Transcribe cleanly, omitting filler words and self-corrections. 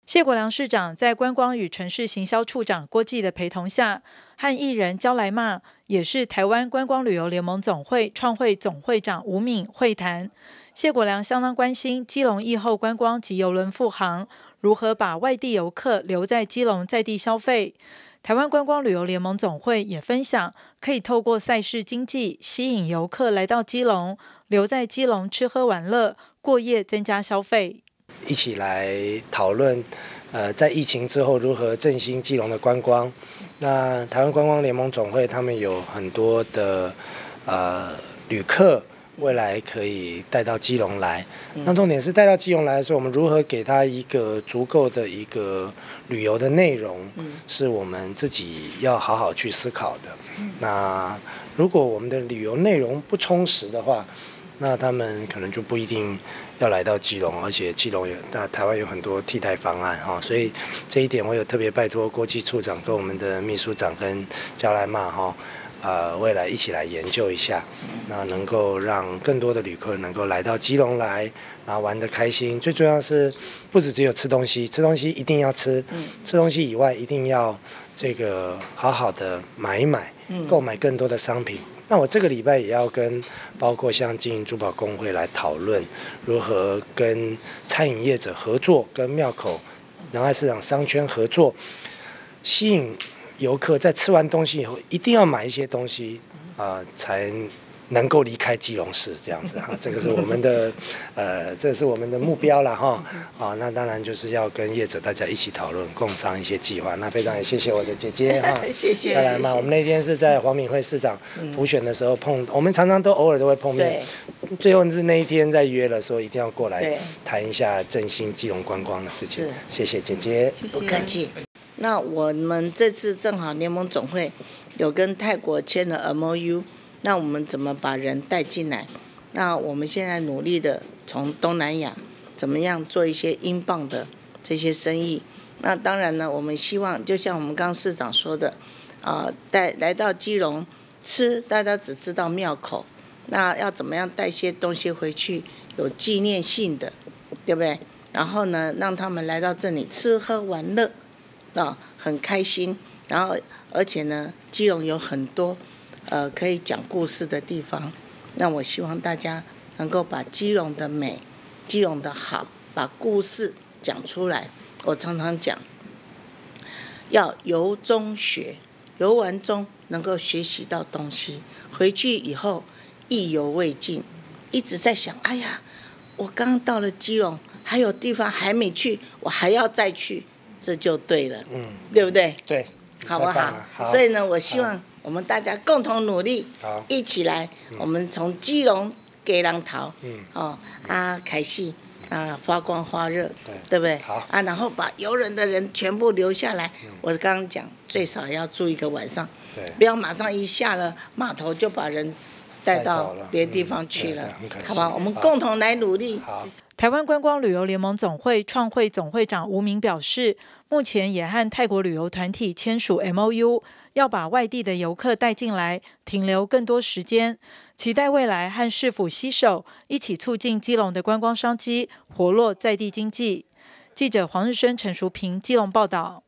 谢国良市长在观光与城市行销处长郭记的陪同下，和艺人焦来骂，也是台湾观光旅游联盟总会创会总会长吴敏会谈。谢国良相当关心基隆疫后观光及邮轮复航，如何把外地游客留在基隆在地消费。台湾观光旅游联盟总会也分享，可以透过赛事经济吸引游客来到基隆，留在基隆吃喝玩乐，过夜增加消费。 一起来讨论，在疫情之后如何振兴基隆的观光。那台湾观光联盟总会他们有很多的旅客，未来可以带到基隆来。那重点是带到基隆来的时候，我们如何给他一个足够的一个旅游的内容，是我们自己要好好去思考的。那如果我们的旅游内容不充实的话，那他们可能就不一定要来到基隆，而且基隆台湾有很多替代方案哈，所以这一点我有特别拜托郭记处长跟我们的秘书长跟焦来骂哈，未来一起来研究一下，那能够让更多的旅客能够来到基隆来，然后玩得开心。最重要是不只有吃东西，吃东西一定要吃，吃东西以外一定要这个好好的买一买，购买更多的商品。那我这个礼拜也要跟包括像经营珠宝工会来讨论，如何跟餐饮业者合作，跟庙口仁爱市场商圈合作，吸引游客在吃完东西以后一定要买一些东西才能够离开基隆市这样子哈，这个是我们的这是我们的目标啦哈。那当然就是要跟业者大家一起讨论，共商一些计划。那非常也谢谢我的姐姐哈， 谢谢。 再来嘛，我们那天是在黄敏惠市长辅选的时候我们常常都偶尔都会碰面。最后是那一天再约了，说一定要过来谈一下振兴基隆观光的事情。谢谢姐姐， 不客气。那我们这次正好联盟总会有跟泰国签了 MOU。那我们怎么把人带进来？那我们现在努力的从东南亚怎么样做一些英镑的这些生意。那当然呢，我们希望就像我们刚市长说的，来到基隆吃，大家只知道庙口，那要怎么样带些东西回去有纪念性的，对不对？然后呢，让他们来到这里吃喝玩乐，很开心。然后而且呢，基隆有很多可以讲故事的地方，那我希望大家能够把基隆的美、基隆的好，把故事讲出来。我常常讲，要由中学，游玩中能够学习到东西，回去以后意犹未尽，一直在想，哎呀，我刚到了基隆，还有地方还没去，我还要再去，这就对了，对不对？ 对， 好不好？所以呢，我希望我们大家共同努力，一起来，我们从基隆给人头，开戏发光发热，对不对？然后把游人的人全部留下来。我刚刚讲，最少要住一个晚上，不要马上一下了码头就把人带到别的地方去了，好吧？我们共同来努力。 台湾观光旅游联盟总会创会总会长吴明表示，目前也和泰国旅游团体签署 MOU， 要把外地的游客带进来，停留更多时间，期待未来和市府携手，一起促进基隆的观光商机，活络在地经济。记者黄日升、陈淑平基隆报道。